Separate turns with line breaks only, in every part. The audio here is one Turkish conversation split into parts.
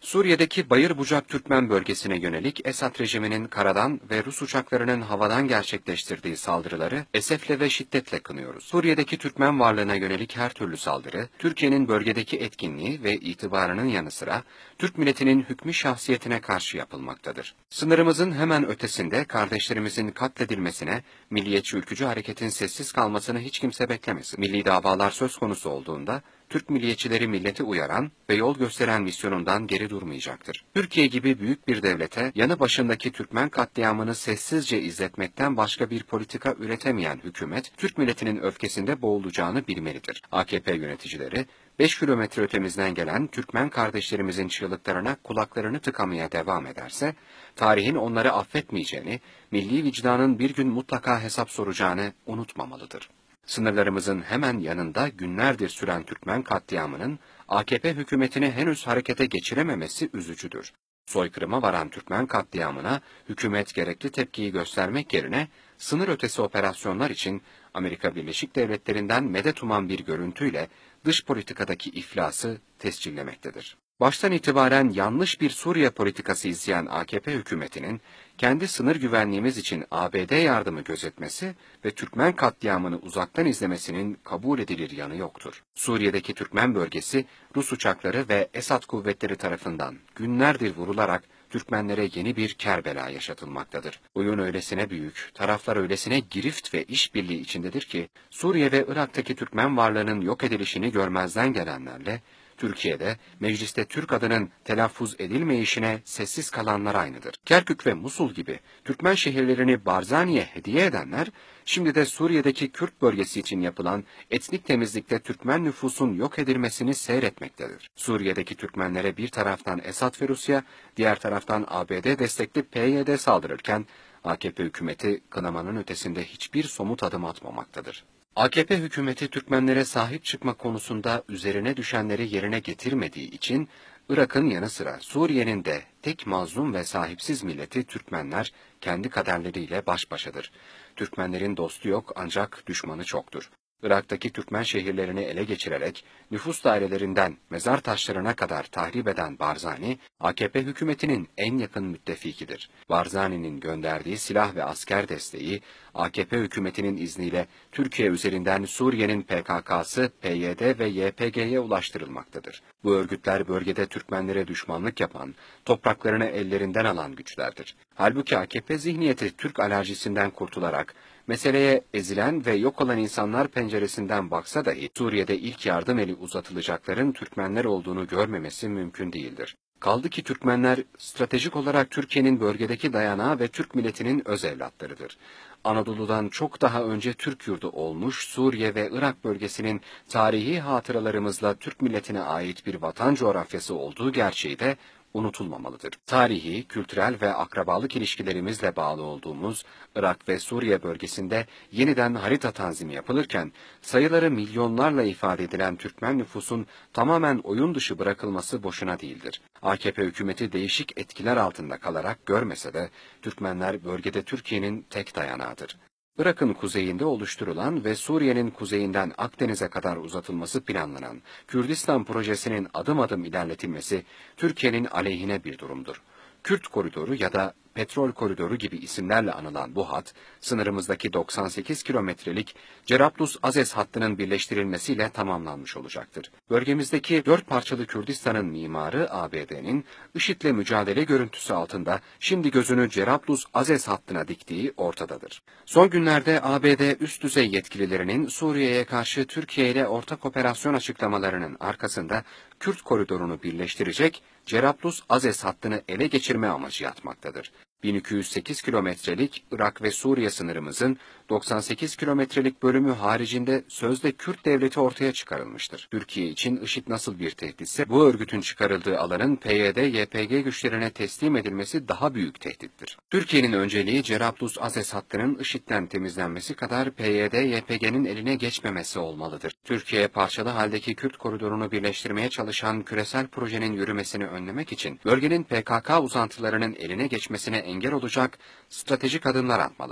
Suriye'deki Bayır Bucak Türkmen bölgesine yönelik Esad rejiminin karadan ve Rus uçaklarının havadan gerçekleştirdiği saldırıları esefle ve şiddetle kınıyoruz. Suriye'deki Türkmen varlığına yönelik her türlü saldırı, Türkiye'nin bölgedeki etkinliği ve itibarının yanı sıra Türk milletinin hükmü şahsiyetine karşı yapılmaktadır. Sınırımızın hemen ötesinde kardeşlerimizin katledilmesine, milliyetçi ülkücü hareketin sessiz kalmasını hiç kimse beklemesin. Milli davalar söz konusu olduğunda, Türk milliyetçileri milleti uyaran ve yol gösteren misyonundan geri durmayacaktır. Türkiye gibi büyük bir devlete yanı başındaki Türkmen katliamını sessizce izletmekten başka bir politika üretemeyen hükümet, Türk milletinin öfkesinde boğulacağını bilmelidir. AKP yöneticileri, 5 kilometre ötemizden gelen Türkmen kardeşlerimizin çığlıklarına kulaklarını tıkamaya devam ederse, tarihin onları affetmeyeceğini, milli vicdanın bir gün mutlaka hesap soracağını unutmamalıdır. Sınırlarımızın hemen yanında günlerdir süren Türkmen katliamının AKP hükümetini henüz harekete geçirememesi üzücüdür. Soykırıma varan Türkmen katliamına hükümet gerekli tepkiyi göstermek yerine sınır ötesi operasyonlar için Amerika Birleşik Devletleri'nden medet uman bir görüntüyle dış politikadaki iflası tescillemektedir. Baştan itibaren yanlış bir Suriye politikası izleyen AKP hükümetinin kendi sınır güvenliğimiz için ABD yardımı gözetmesi ve Türkmen katliamını uzaktan izlemesinin kabul edilir yanı yoktur. Suriye'deki Türkmen bölgesi Rus uçakları ve Esad kuvvetleri tarafından günlerdir vurularak Türkmenlere yeni bir Kerbela yaşatılmaktadır. Oyun öylesine büyük, taraflar öylesine girift ve işbirliği içindedir ki Suriye ve Irak'taki Türkmen varlığının yok edilişini görmezden gelenlerle Türkiye'de mecliste Türk adının telaffuz edilmeyişine sessiz kalanlar aynıdır. Kerkük ve Musul gibi Türkmen şehirlerini Barzani'ye hediye edenler, şimdi de Suriye'deki Kürt bölgesi için yapılan etnik temizlikte Türkmen nüfusun yok edilmesini seyretmektedir. Suriye'deki Türkmenlere bir taraftan Esad ve Rusya, diğer taraftan ABD destekli PYD saldırırken, AKP hükümeti kınamanın ötesinde hiçbir somut adım atmamaktadır. AKP hükümeti Türkmenlere sahip çıkma konusunda üzerine düşenleri yerine getirmediği için Irak'ın yanı sıra Suriye'nin de tek mazlum ve sahipsiz milleti Türkmenler kendi kaderleriyle baş başadır. Türkmenlerin dostu yok ancak düşmanı çoktur. Irak'taki Türkmen şehirlerini ele geçirerek nüfus dairelerinden mezar taşlarına kadar tahrip eden Barzani, AKP hükümetinin en yakın müttefikidir. Barzani'nin gönderdiği silah ve asker desteği, AKP hükümetinin izniyle Türkiye üzerinden Suriye'nin PKK'sı, PYD ve YPG'ye ulaştırılmaktadır. Bu örgütler bölgede Türkmenlere düşmanlık yapan, topraklarını ellerinden alan güçlerdir. Halbuki AKP zihniyeti Türk alerjisinden kurtularak, meseleye ezilen ve yok olan insanlar penceresinden baksa dahi Suriye'de ilk yardım eli uzatılacakların Türkmenler olduğunu görmemesi mümkün değildir. Kaldı ki Türkmenler stratejik olarak Türkiye'nin bölgedeki dayanağı ve Türk milletinin öz evlatlarıdır. Anadolu'dan çok daha önce Türk yurdu olmuş Suriye ve Irak bölgesinin tarihi hatıralarımızla Türk milletine ait bir vatan coğrafyası olduğu gerçeği de unutulmamalıdır. Tarihi, kültürel ve akrabalık ilişkilerimizle bağlı olduğumuz Irak ve Suriye bölgesinde yeniden harita tanzimi yapılırken sayıları milyonlarla ifade edilen Türkmen nüfusun tamamen oyun dışı bırakılması boşuna değildir. AKP hükümeti değişik etkiler altında kalarak görmese de Türkmenler bölgede Türkiye'nin tek dayanağıdır. Irak'ın kuzeyinde oluşturulan ve Suriye'nin kuzeyinden Akdeniz'e kadar uzatılması planlanan Kürdistan projesinin adım adım ilerletilmesi Türkiye'nin aleyhine bir durumdur. Kürt koridoru ya da petrol koridoru gibi isimlerle anılan bu hat, sınırımızdaki 98 kilometrelik Cerablus-Azez hattının birleştirilmesiyle tamamlanmış olacaktır. Bölgemizdeki 4 parçalı Kürdistan'ın mimarı ABD'nin IŞİD'le mücadele görüntüsü altında şimdi gözünü Cerablus-Azez hattına diktiği ortadadır. Son günlerde ABD üst düzey yetkililerinin Suriye'ye karşı Türkiye ile ortak operasyon açıklamalarının arkasında Kürt koridorunu birleştirecek Cerablus-Azez hattını ele geçirme amacı yatmaktadır. 1208 kilometrelik Irak ve Suriye sınırımızın 98 kilometrelik bölümü haricinde sözde Kürt devleti ortaya çıkarılmıştır. Türkiye için IŞİD nasıl bir tehditse bu örgütün çıkarıldığı alanın PYD-YPG güçlerine teslim edilmesi daha büyük tehdittir. Türkiye'nin önceliği Cerablus-Azez hattının IŞİD'den temizlenmesi kadar PYD-YPG'nin eline geçmemesi olmalıdır. Türkiye parçalı haldeki Kürt koridorunu birleştirmeye çalışan küresel projenin yürümesini önlemek için bölgenin PKK uzantılarının eline geçmesine engel olacak stratejik adımlar atmalıdır.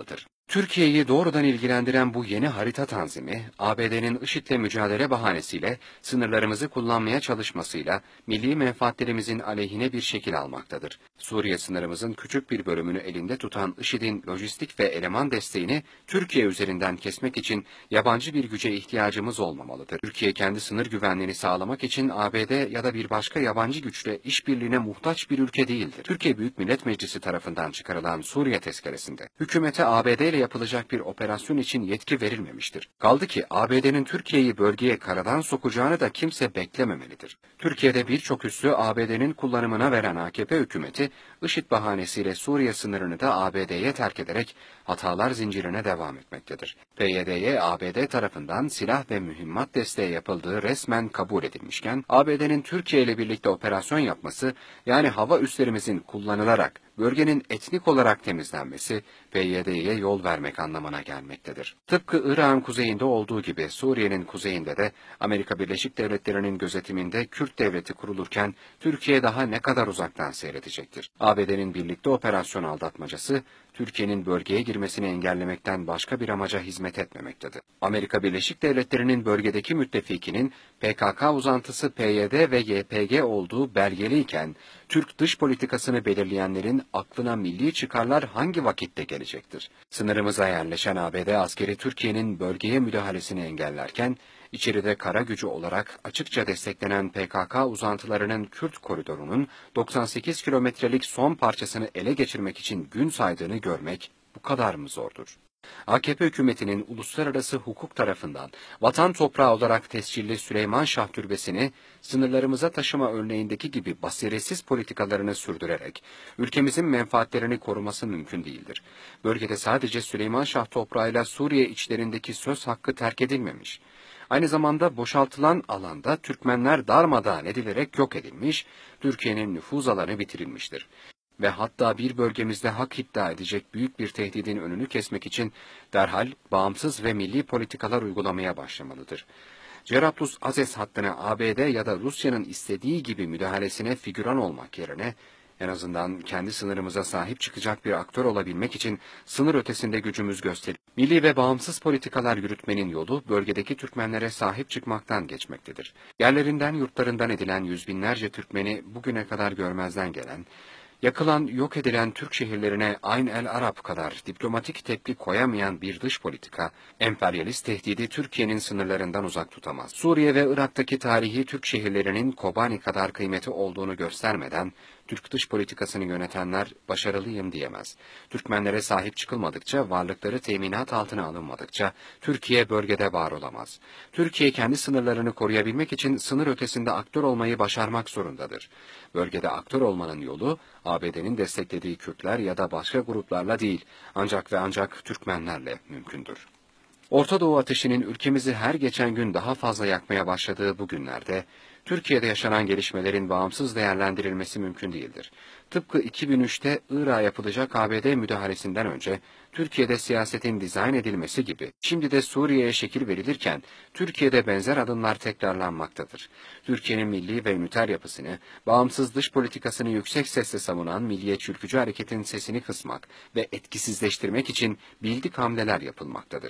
Türkiye'yi doğrudan ilgilendiren bu yeni harita tanzimi, ABD'nin IŞİD'le mücadele bahanesiyle sınırlarımızı kullanmaya çalışmasıyla milli menfaatlerimizin aleyhine bir şekil almaktadır. Suriye sınırımızın küçük bir bölümünü elinde tutan IŞİD'in lojistik ve eleman desteğini Türkiye üzerinden kesmek için yabancı bir güce ihtiyacımız olmamalıdır. Türkiye kendi sınır güvenliğini sağlamak için ABD ya da bir başka yabancı güçle işbirliğine muhtaç bir ülke değildir. Türkiye Büyük Millet Meclisi tarafından çıkarılan Suriye tezkeresinde hükümete ABD ile yapılacak bir operasyon için yetki verilmemiştir. Kaldı ki ABD'nin Türkiye'yi bölgeye karadan sokacağını da kimse beklememelidir. Türkiye'de birçok üssü ABD'nin kullanımına veren AKP hükümeti, IŞİD bahanesiyle Suriye sınırını da ABD'ye terk ederek hatalar zincirine devam etmektedir. PYD'ye ABD tarafından silah ve mühimmat desteği yapıldığı resmen kabul edilmişken, ABD'nin Türkiye ile birlikte operasyon yapması, yani hava üslerimizin kullanılarak bölgenin etnik olarak temizlenmesi, PYD'ye yol vermek anlamına gelmektedir. Tıpkı Irak'ın kuzeyinde olduğu gibi Suriye'nin kuzeyinde de Amerika Birleşik Devletleri'nin gözetiminde Kürt devleti kurulurken Türkiye daha ne kadar uzaktan seyredecektir. ABD'nin birlikte operasyon aldatmacası, Türkiye'nin bölgeye girmesini engellemekten başka bir amaca hizmet etmemektedir. Amerika Birleşik Devletleri'nin bölgedeki müttefikinin PKK uzantısı PYD ve YPG olduğu belgeliyken, Türk dış politikasını belirleyenlerin aklına milli çıkarlar hangi vakitte gelecektir? Sınırımıza yerleşen ABD askeri Türkiye'nin bölgeye müdahalesini engellerken, içeride kara gücü olarak açıkça desteklenen PKK uzantılarının Kürt koridorunun 98 kilometrelik son parçasını ele geçirmek için gün saydığını görmek bu kadar mı zordur? AKP hükümetinin uluslararası hukuk tarafından vatan toprağı olarak tescilli Süleyman Şah Türbesi'ni sınırlarımıza taşıma örneğindeki gibi basiretsiz politikalarını sürdürerek ülkemizin menfaatlerini koruması mümkün değildir. Bölgede sadece Süleyman Şah toprağıyla Suriye içlerindeki söz hakkı terk edilmemiş. Aynı zamanda boşaltılan alanda Türkmenler darmadağın edilerek yok edilmiş, Türkiye'nin nüfuz alanı bitirilmiştir. Ve hatta bir bölgemizde hak iddia edecek büyük bir tehdidin önünü kesmek için derhal bağımsız ve milli politikalar uygulamaya başlamalıdır. Cerablus-Azez hattına ABD ya da Rusya'nın istediği gibi müdahalesine figüran olmak yerine, en azından kendi sınırımıza sahip çıkacak bir aktör olabilmek için sınır ötesinde gücümüz gösterip, milli ve bağımsız politikalar yürütmenin yolu bölgedeki Türkmenlere sahip çıkmaktan geçmektedir. Yerlerinden yurtlarından edilen yüz binlerce Türkmeni bugüne kadar görmezden gelen, yakılan, yok edilen Türk şehirlerine Ayn el Arab kadar diplomatik tepki koyamayan bir dış politika, emperyalist tehdidi Türkiye'nin sınırlarından uzak tutamaz. Suriye ve Irak'taki tarihi Türk şehirlerinin Kobani kadar kıymeti olduğunu göstermeden, Türk dış politikasını yönetenler başarılıyım diyemez. Türkmenlere sahip çıkılmadıkça, varlıkları teminat altına alınmadıkça, Türkiye bölgede var olamaz. Türkiye kendi sınırlarını koruyabilmek için sınır ötesinde aktör olmayı başarmak zorundadır. Bölgede aktör olmanın yolu, ABD'nin desteklediği Kürtler ya da başka gruplarla değil, ancak ve ancak Türkmenlerle mümkündür. Orta Doğu ateşinin ülkemizi her geçen gün daha fazla yakmaya başladığı bu günlerde, Türkiye'de yaşanan gelişmelerin bağımsız değerlendirilmesi mümkün değildir. Tıpkı 2003'te Irak'a yapılacak ABD müdahalesinden önce, Türkiye'de siyasetin dizayn edilmesi gibi, şimdi de Suriye'ye şekil verilirken, Türkiye'de benzer adımlar tekrarlanmaktadır. Türkiye'nin milli ve üniter yapısını, bağımsız dış politikasını yüksek sesle savunan milliyetçi ülkücü hareketin sesini kısmak ve etkisizleştirmek için bildik hamleler yapılmaktadır.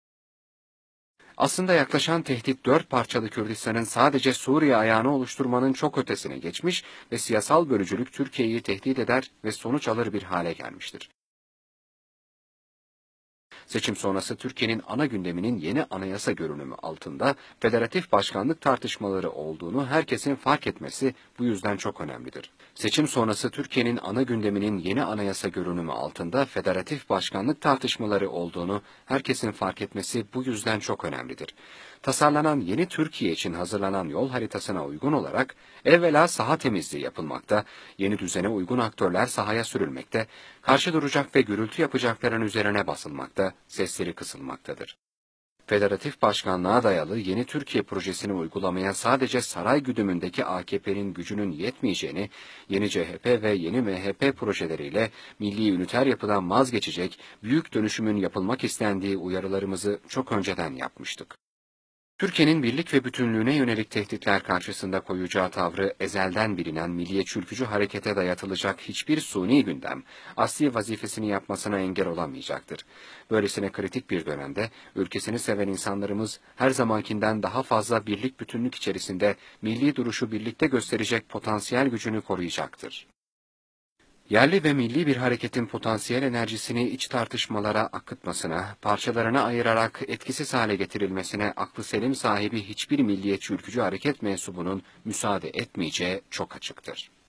Aslında yaklaşan tehdit dört parçalı Kürdistan'ın sadece Suriye ayağını oluşturmanın çok ötesine geçmiş ve siyasal bölücülük Türkiye'yi tehdit eder ve sonuç alır bir hale gelmiştir. Seçim sonrası Türkiye'nin ana gündeminin yeni anayasa görünümü altında federatif başkanlık tartışmaları olduğunu herkesin fark etmesi bu yüzden çok önemlidir. Seçim sonrası Türkiye'nin ana gündeminin yeni anayasa görünümü altında federatif başkanlık tartışmaları olduğunu herkesin fark etmesi bu yüzden çok önemlidir. Tasarlanan yeni Türkiye için hazırlanan yol haritasına uygun olarak evvela saha temizliği yapılmakta, yeni düzene uygun aktörler sahaya sürülmekte, karşı duracak ve gürültü yapacakların üzerine basılmakta, sesleri kısılmaktadır. Federatif başkanlığa dayalı yeni Türkiye projesini uygulamaya sadece saray güdümündeki AKP'nin gücünün yetmeyeceğini, yeni CHP ve yeni MHP projeleriyle milli üniter yapıdan vazgeçecek, büyük dönüşümün yapılmak istendiği uyarılarımızı çok önceden yapmıştık. Türkiye'nin birlik ve bütünlüğüne yönelik tehditler karşısında koyacağı tavrı ezelden bilinen milliyetçi ülkücü harekete dayatılacak hiçbir suni gündem, asli vazifesini yapmasına engel olamayacaktır. Böylesine kritik bir dönemde ülkesini seven insanlarımız her zamankinden daha fazla birlik bütünlük içerisinde milli duruşu birlikte gösterecek potansiyel gücünü koruyacaktır. Yerli ve milli bir hareketin potansiyel enerjisini iç tartışmalara akıtmasına, parçalarına ayırarak etkisiz hale getirilmesine aklı selim sahibi hiçbir milliyetçi ülkücü hareket mensubunun müsaade etmeyeceği çok açıktır.